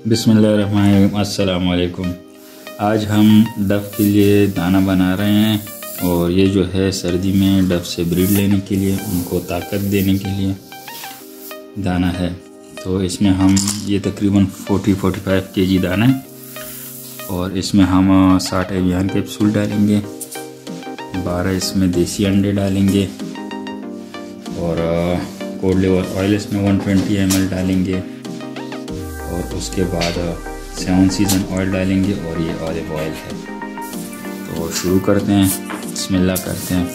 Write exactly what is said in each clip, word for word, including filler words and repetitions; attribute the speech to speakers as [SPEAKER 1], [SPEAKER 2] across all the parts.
[SPEAKER 1] बिस्मिल्लाहिर्रहमानिर्रहीम। अस्सलाम वालेकुम। आज हम डफ के लिए दाना बना रहे हैं और ये जो है सर्दी में डफ से ब्रीड लेने के लिए, उनको ताकत देने के लिए दाना है। तो इसमें हम ये तकरीबन चालीस पैंतालीस केजी दाना है और इसमें हम साठ एवियन कैप्सूल डालेंगे, बारह इसमें देसी अंडे डालेंगे और कोड लिवर ऑयल इसमें एक सौ बीस एम एल डालेंगे और उसके बाद सेवन सीज़न ऑयल डालेंगे और ये ऑलिव ऑयल है। तो शुरू करते हैं, बिस्मिल्लाह करते हैं।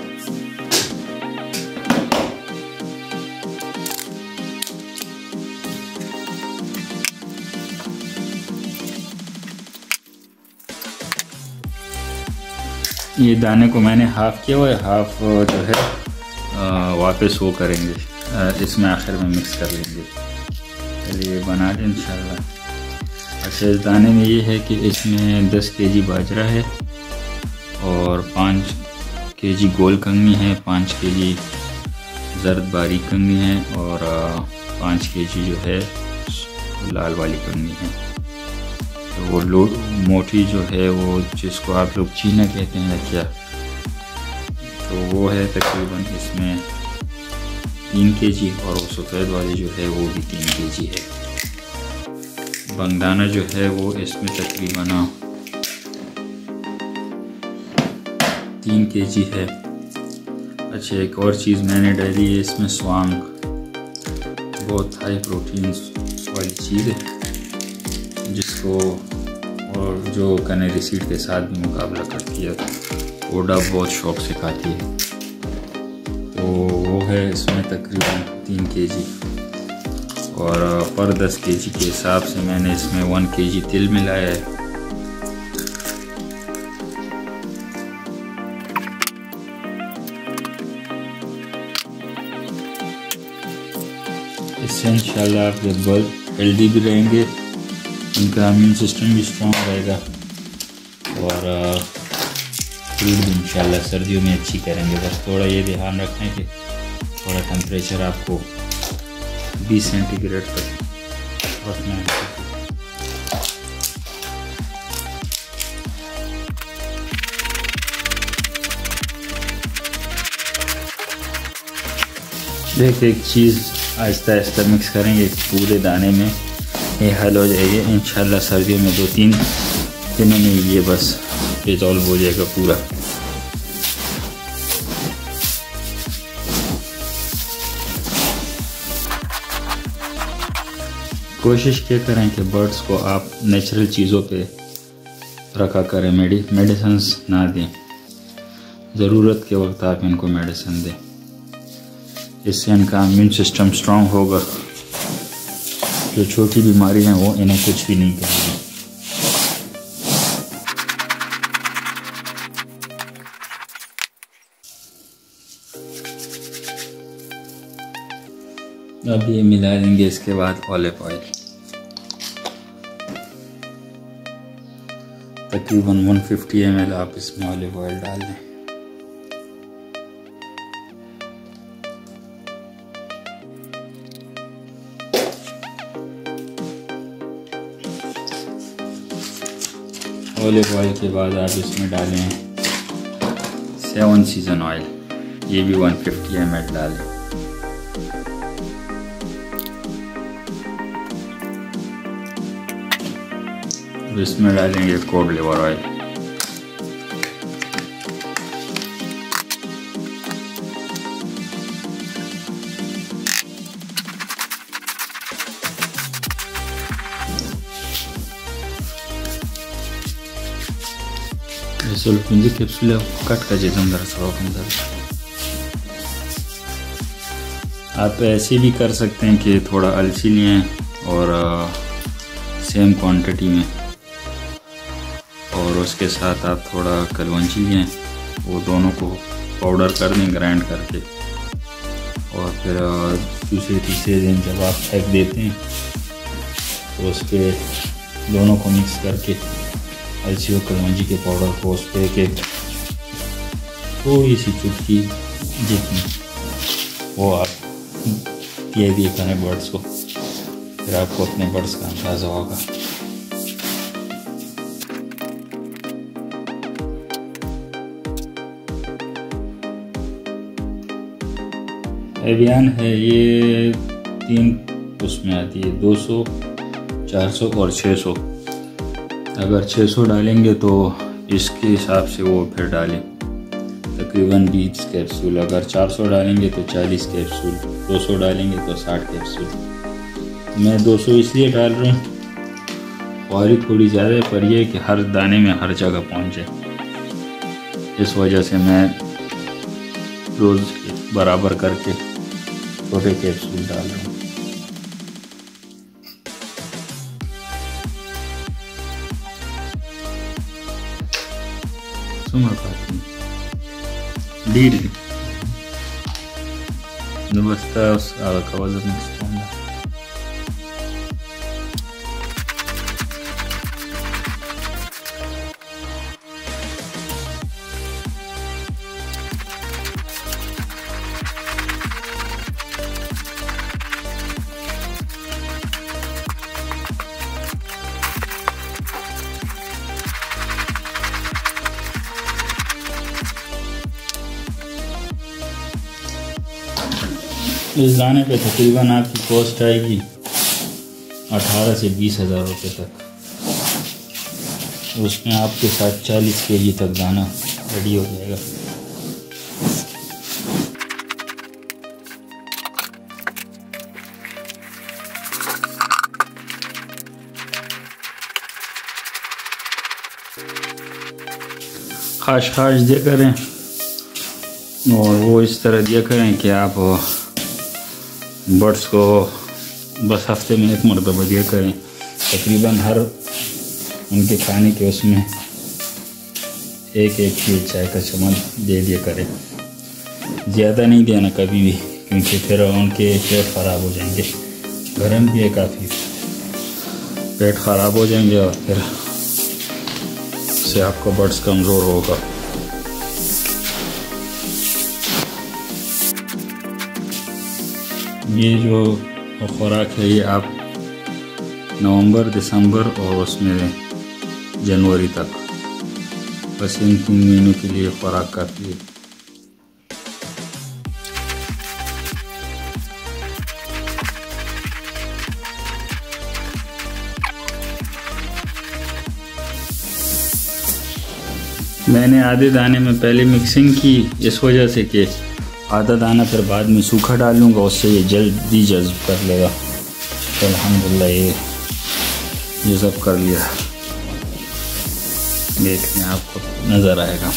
[SPEAKER 1] ये दाने को मैंने हाफ़ किया हुआ है, हाफ़ जो है वापस वो करेंगे, इसमें आखिर में मिक्स कर लेंगे। चलिए बना लें इंशाल्लाह। अच्छा, इस दाने में ये है कि इसमें दस केजी बाजरा है और पाँच केजी गोल कंगनी है, पाँच केजी जर्द बारीक कंगनी है और पाँच केजी जो है लाल वाली कंगनी है। तो वो लो मोटी जो है वो जिसको आप लोग चीना कहते हैं क्या, तो वो है तकरीबन इसमें तीन केजी और वो सफ़ेद वाली जो है वो भी तीन केजी है। बंगदाना जो है वो इसमें तकरीबन तीन केजी है। अच्छा, एक और चीज़ मैंने डाली है इसमें स्वांग, बहुत हाई प्रोटीन वाली चीज़ है जिसको और जो कनेरी सीड के साथ भी मुकाबला करती है, वो डब बहुत शौक से खाती है। तो वो है इसमें तकरीबन तीन केजी और पर दस केजी के हिसाब से मैंने इसमें वन केजी तिल मिलाया है। इससे इंशाल्लाह आपके बल्ब हेल्दी भी रहेंगे, उनका इम्यून सिस्टम भी स्ट्रॉन्ग रहेगा और फ्रूट भी इंशाल्लाह सर्दियों में अच्छी करेंगे। बस थोड़ा ये ध्यान रखें कि थोड़ा टेम्परेचर आपको बीस सेंटीग्रेड तक रखना है। देखिए, एक चीज़ आहिस्ता आहिस्ता मिक्स करेंगे पूरे दाने में, ये हल हो जाएगी इंशाल्लाह। सर्दियों में दो तीन दिनों में ये बस रिजॉल्व हो जाएगा पूरा। कोशिश क्या करें कि बर्ड्स को आप नेचुरल चीज़ों पे रखा करें, मेडि मेडिसिन्स ना दें। ज़रूरत के वक्त आप इनको मेडिसिन दें, इससे इनका इम्यून सिस्टम स्ट्रॉन्ग होगा। जो छोटी बीमारी हैं वो इन्हें कुछ भी नहीं करेंगी। अब ये मिला लेंगे, इसके बाद ऑलिव ऑयल तकरीबन एक सौ पचास एम एल आप इसमें ऑलिव ऑयल डाल दें। ऑलिव ऑयल के बाद आप इसमें डालें सेवन सीज़न ऑयल, ये भी एक सौ पचास एम एल डालें। इसमें डालेंगे कोड लिवर ऑयल, मुझे कैप्सूल कट का जितम अंदर। आप ऐसे भी कर सकते हैं कि थोड़ा अलसी लें और सेम क्वांटिटी में, और उसके साथ आप थोड़ा कलवंजी लें, वो दोनों को पाउडर कर दें ग्राइंड करके, और फिर दूसरे तीसरे दिन जब आप फेंक देते हैं तो उस पर दोनों को मिक्स करके अलसी और कलवंजी के पाउडर को उस पर के थोड़ी सी चुटकी जितनी वो आप दे दिए करें बर्ड्स को। फिर आपको अपने बर्ड्स का अंदाज़ा होगा। एवियन है ये, तीन उसमें आती है, दो सौ, चार सौ और छः सौ। अगर छः सौ डालेंगे तो इसके हिसाब से वो फिर डालें तकरीबन बीस कैप्सूल। अगर चार सौ डालेंगे तो चालीस कैप्सूल, दो सौ डालेंगे तो साठ कैप्सूल। मैं दो सौ इसलिए डाल रहा हूँ, क्वालिटी थोड़ी ज़्यादा है, पर यह कि हर दाने में हर जगह पहुँचे, इस वजह से मैं रोज़ बराबर करके छोटे कैप्सूल डाल रहा हूँ। सुमा पाती diri nu basta akawaza msonga इस दाने पे तकरीबन आपकी कॉस्ट आएगी अठारह से बीस हज़ार रुपये तक। उसमें आपके साथ चालीस केजी तक दाना रेडी हो जाएगा। खाश खाश दिया करें और वो इस तरह दिया करें कि आप बर्ड्स को बस हफ्ते में एक मरतबा दिया करें। तकरीबन हर उनके खाने के उसमें एक एक चीज चाय का चम्मच दे दिया करें। ज़्यादा नहीं देना कभी भी, क्योंकि फिर उनके पेट ख़राब हो जाएंगे। गर्म भी है काफ़ी, पेट ख़राब हो जाएंगे और फिर से आपका बर्ड्स कमज़ोर होगा। ये जो खुराक है ये आप नवंबर, दिसंबर और उसमें जनवरी तक, बस इन तीन महीनों के लिए खुराक काफ़ी है। मैंने आधे दाने में पहले मिक्सिंग की, इस वजह से कि आधा दाना फिर बाद में सूखा डालूंगा, उससे ये जल्दी जज्ब कर लेगा। तो अल्हम्दुलिल्लाह ये ये सब कर लिया। देखने आपको नज़र आएगा।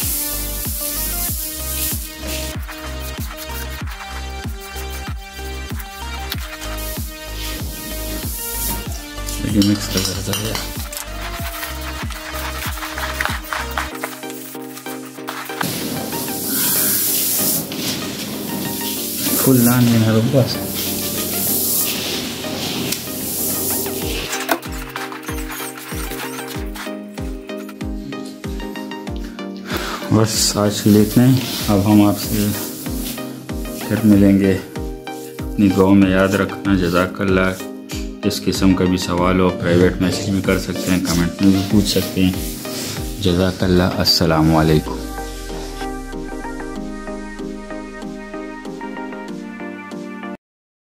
[SPEAKER 1] ये मिक्स कर दिया। फुल दान देना बस। बस आज के लिए इतना ही। अब हम आपसे फिर मिलेंगे। अपनी दुआओं में याद रखना। जज़ाकल्लाह। इस किस्म का भी सवाल हो प्राइवेट मैसेज भी कर सकते हैं, कमेंट में भी पूछ सकते हैं। जज़ाकल्लाह। अस्सलामु अलैकुम।